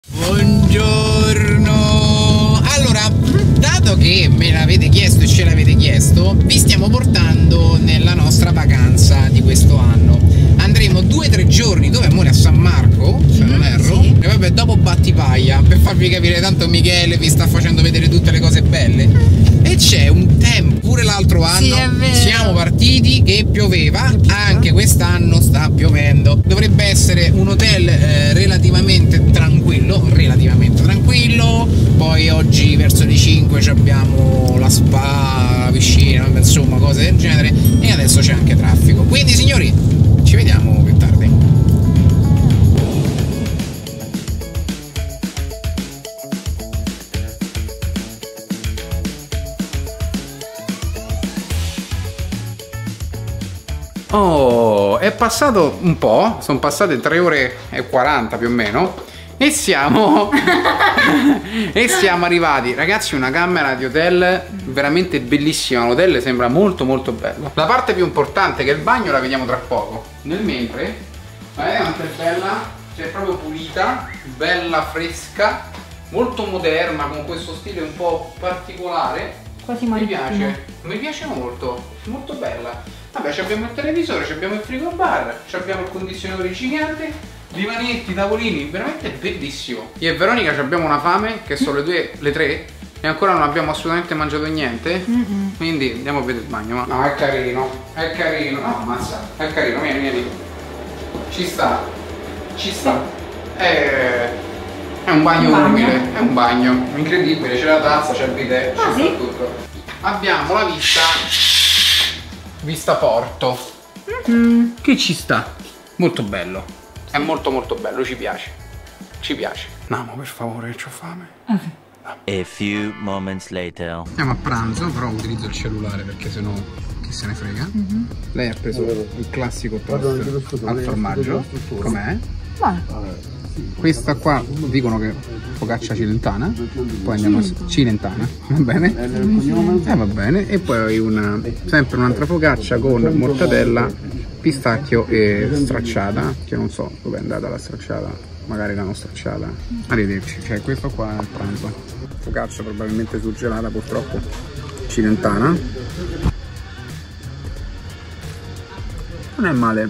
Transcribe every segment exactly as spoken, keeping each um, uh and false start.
Buongiorno. Allora, dato che me l'avete chiesto e ce l'avete chiesto, vi stiamo portando nella nostra vacanza di questo anno. Andremo due o tre giorni, dove amore, a San Marco, se non erro. Sì. E vabbè, dopo Battipaglia, per farvi capire, tanto Michele vi sta facendo vedere tutte le cose belle. E c'è un tempo, pure l'altro anno sì, siamo partiti e pioveva, anche quest'anno sta piovendo. Dovrebbe essere un hotel eh, relativamente tranquillo, relativamente tranquillo. Poi oggi verso le cinque abbiamo la spa, la piscina, insomma cose del genere. E adesso c'è anche traffico. Quindi signori, ci vediamo più tardi. Oh, è passato un po', sono passate tre ore e quaranta più o meno e siamo e siamo arrivati, ragazzi, una camera di hotel veramente bellissima. L'hotel sembra molto molto bello. La parte più importante, che è il bagno, la vediamo tra poco. Nel mentre, vedete quanto è bella, cioè proprio pulita, bella, fresca, molto moderna, con questo stile un po' particolare. Quasi mi piace, mi piace molto, molto bella. Vabbè, abbiamo il televisore, abbiamo il frigo bar, abbiamo il condizionatore gigante, divanetti, tavolini, veramente bellissimo. Io e Veronica abbiamo una fame, che sono le due, le tre, e ancora non abbiamo assolutamente mangiato niente. Mm-hmm. Quindi andiamo a vedere il bagno. Ma no, è carino, è carino, no, ammazza, è carino, vieni, vieni. Ci sta, ci sta. È, è un bagno, un bagno umile, è un bagno, incredibile, c'è la tazza, c'è il bidet, ah, c'è sì? tutto. Abbiamo la vista... Vista Porto, mm. che ci sta, molto bello, è molto molto bello, ci piace, ci piace. Andiamo, per favore, che ho fame. Okay. A few moments later. Andiamo a pranzo, però utilizzo il cellulare perché sennò chi se ne frega. Mm-hmm. Lei ha preso il classico toast al formaggio, com'è? Buono. Questa qua dicono che focaccia cilentana, poi andiamo a cilentana, va bene? Eh, va bene, e poi una, sempre un'altra focaccia con mortadella, pistacchio e stracciata, che non so dove è andata la stracciata, magari l'hanno stracciata. Arrivederci, cioè questo qua è il pranzo. Focaccia probabilmente surgelata, purtroppo, cilentana. Non è male.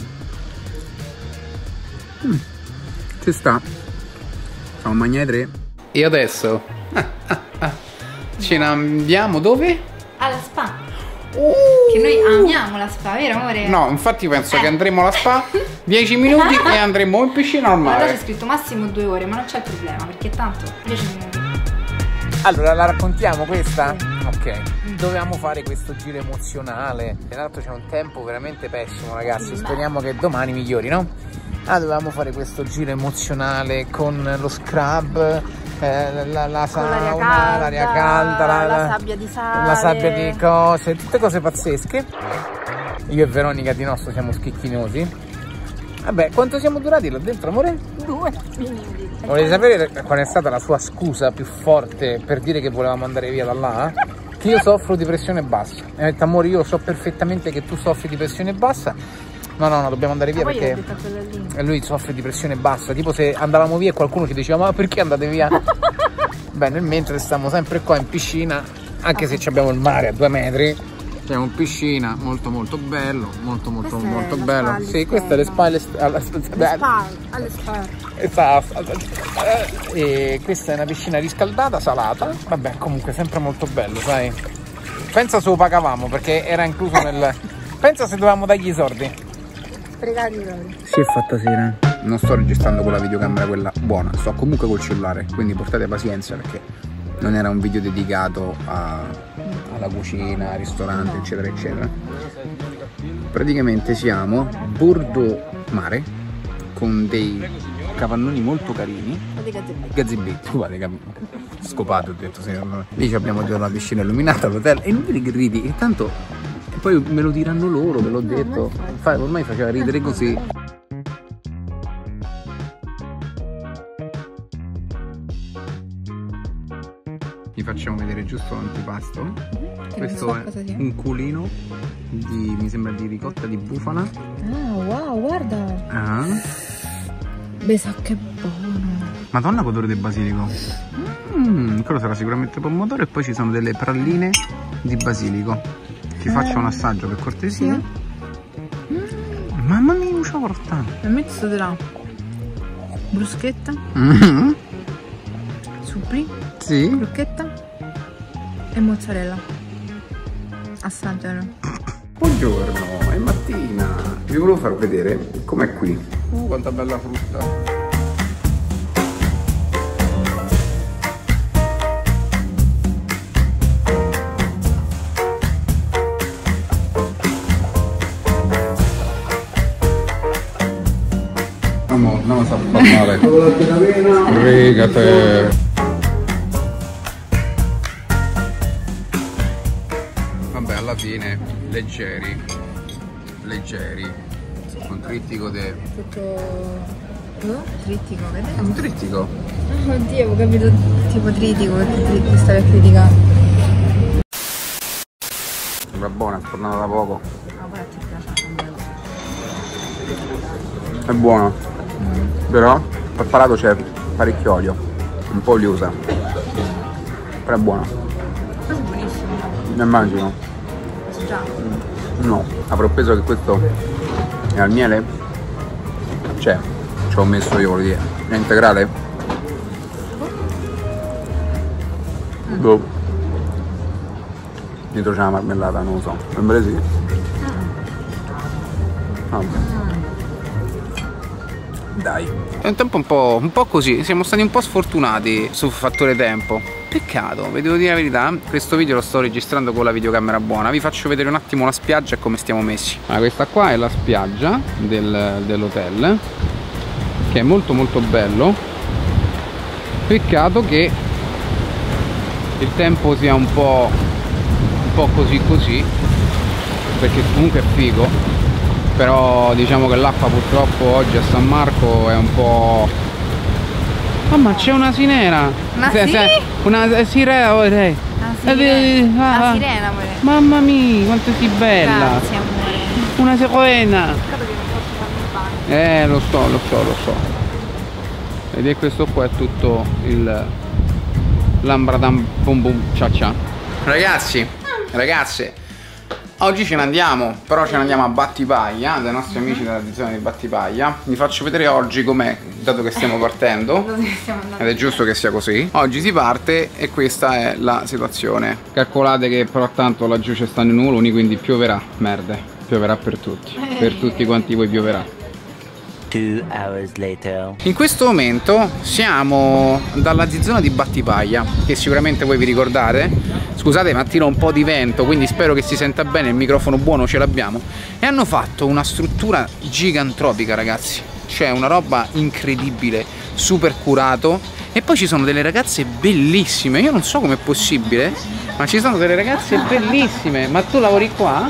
Mm. Ci sta, siamo mangiati tre. E adesso ah, ah, ah. ce ne andiamo dove? Alla spa. Uh. Che noi amiamo la spa, vero amore? No, infatti penso eh. che andremo alla spa dieci minuti e andremo in piscina al mare. Allora c'è scritto massimo due ore, ma non c'è problema perché tanto dieci minuti. Allora la raccontiamo questa? Ok. Dovevamo fare questo giro emozionale. Tra l'altro c'è un tempo veramente pessimo, ragazzi. Speriamo che domani migliori, no? Ah, dovevamo fare questo giro emozionale con lo scrub, eh, la, la sauna, l'aria calda, calda la, la sabbia di sale, la sabbia di cose, tutte cose pazzesche. Io e Veronica di nostro siamo schicchinosi. Vabbè, quanto siamo durati là dentro, amore? Due minuti. Volete sapere qual è stata la sua scusa più forte per dire che volevamo andare via da là? Che io soffro di pressione bassa. E ho detto, amore, io so perfettamente che tu soffri di pressione bassa. No, no, no, dobbiamo andare via, ah, perché e lui soffre di pressione bassa. Tipo se andavamo via e qualcuno ci diceva, ma perché andate via? Beh, nel mentre stiamo sempre qua in piscina, anche se abbiamo il mare a due metri. Siamo in piscina, molto molto bello, molto molto questa molto bello. Sì, queste le spalle alle spalle. E questa è una piscina riscaldata, salata. Vabbè, comunque sempre molto bello, sai. Pensa se lo pagavamo, perché era incluso nel... Pensa se dovevamo dargli i soldi. Si è fatta sera. Non sto registrando con la videocamera quella buona, sto comunque col cellulare, quindi portate pazienza perché non era un video dedicato a, alla cucina, al ristorante, eccetera eccetera. Praticamente siamo bordo mare con dei capannoni molto carini, gazebetti, guarda, scopato ho detto, secondo me. Lì abbiamo già una piscina illuminata all'hotel e non vedi che ridi, e tanto poi me lo diranno loro, ve l'ho detto. Fa, ormai faceva ridere così. Vi facciamo vedere giusto l'antipasto. Mm-hmm. Questo è un culino di, mi sembra, di ricotta di bufala. Ah, wow, guarda. Ah. Beh, sa che buono. Madonna, odore di basilico. Mm, quello sarà sicuramente pomodoro. E poi ci sono delle pralline di basilico. Ti eh. faccio un assaggio per cortesia. Sì. Mm. Mamma mia, un ciorta. E metti della bruschetta, mm-hmm. supplì, sì. crocchetta e mozzarella. Assaggialo. Buongiorno, è mattina. Vi volevo far vedere com'è qui. Uh, quanta bella frutta. No, non sa parlare. Rigate. Vabbè, alla fine leggeri, leggeri. Un trittico de... Tutto... Oh, trittico, vedi? È un trittico. Oddio, ho capito tipo trittico perché ti stavi a criticare. Sembra buona, è tornata da poco. Ah, poi a te piace la È buono. Però al palato c'è parecchio olio, un po' oliosa, però è buona. Questo è buonissimo. Ne immagino. Già. No, avrò preso che questo è al miele? C'è, ci ho messo io, voglio dire. È integrale? Mm. Boh. Dentro c'è la marmellata, non lo so. Sembra sì. Vabbè. Dai. È un tempo un po', un po' così, siamo stati un po' sfortunati sul fattore tempo. Peccato, vi devo dire la verità, questo video lo sto registrando con la videocamera buona. Vi faccio vedere un attimo la spiaggia e come stiamo messi. Allora, questa qua è la spiaggia del, dell'hotel, che è molto molto bello. Peccato che il tempo sia un po', un po' così così, perché comunque è figo. Però diciamo che l'acqua purtroppo oggi a San Marco è un po'... Oh, ma c'è una sirena! Ma se, sì? Se, una sirena, vorrei! Una sirena, ah, una sirena amore. Mamma mia, quanto sei bella! Grazie amore. Una sirena! Peccato che non posso farmi il bagno. Eh, lo so, lo so, lo so. Ed questo qua è tutto il... Lambradam bum bum cia cia. Ragazzi, ragazze, oggi ce ne andiamo, però ce ne andiamo a Battipaglia, dai nostri amici della zona di Battipaglia. Vi faccio vedere oggi com'è, dato che stiamo partendo, ed è giusto che sia così. Oggi si parte e questa è la situazione. Calcolate che però tanto laggiù ci stanno i nuvoloni, quindi pioverà, merde, pioverà per tutti, per tutti quanti voi pioverà. Two hours later. In questo momento siamo dalla zona di Battipaglia, che sicuramente voi vi ricordate. Scusate, ma tira un po' di vento, quindi spero che si senta bene, il microfono buono ce l'abbiamo. E hanno fatto una struttura gigantropica, ragazzi. C'è una roba incredibile, super curato. E poi ci sono delle ragazze bellissime. Io non so com'è possibile, ma ci sono delle ragazze bellissime. Ma tu lavori qua?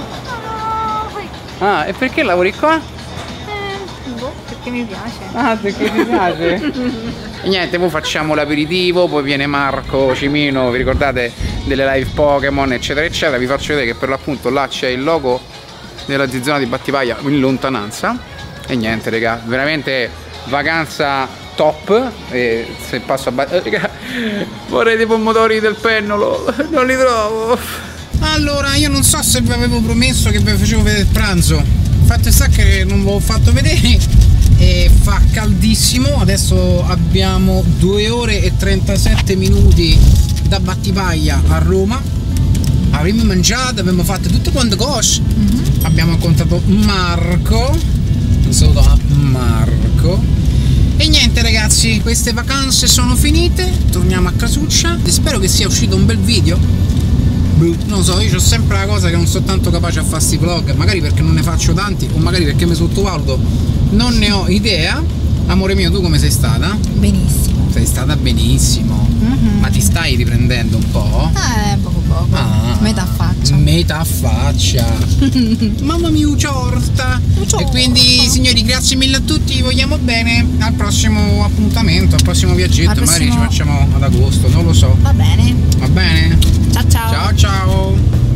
Ah, e perché lavori qua? Perché mi piace. Ah, perché ti piace? E niente, poi facciamo l'aperitivo, poi viene Marco Cimino, vi ricordate delle live Pokémon, eccetera, eccetera. Vi faccio vedere che per l'appunto là c'è il logo della zona di Battipaglia in lontananza. E niente, raga, veramente vacanza top. E se passo a Battipaglia, vorrei dei pomodori del pennolo, non li trovo. Allora, io non so se vi avevo promesso che vi facevo vedere il pranzo. Fatto sta che non ve l'ho fatto vedere. E fa caldissimo, adesso abbiamo due ore e trentasette minuti da Battipaglia a Roma. Avremo mangiato, abbiamo fatto tutte quante cose. Mm-hmm. Abbiamo incontrato Marco, un saluto a Marco. E niente ragazzi, queste vacanze sono finite, torniamo a casuccia. Spero che sia uscito un bel video. Non so, io ho sempre la cosa che non sono tanto capace a fare sti vlog, magari perché non ne faccio tanti o magari perché mi sottovaluto, non ne ho idea. Amore mio, tu come sei stata? Benissimo. Sei stata benissimo. Mm-hmm. Ma ti stai riprendendo un po'? Eh, poco poco. Ah, metà faccia. Metà faccia. Mamma mia, ciorta. E quindi signori, grazie mille a tutti, vi vogliamo bene. Al prossimo appuntamento, al prossimo viaggetto, al prossimo... magari ci facciamo ad agosto, non lo so. Va bene. Va bene? Ciao ciao. Ciao ciao.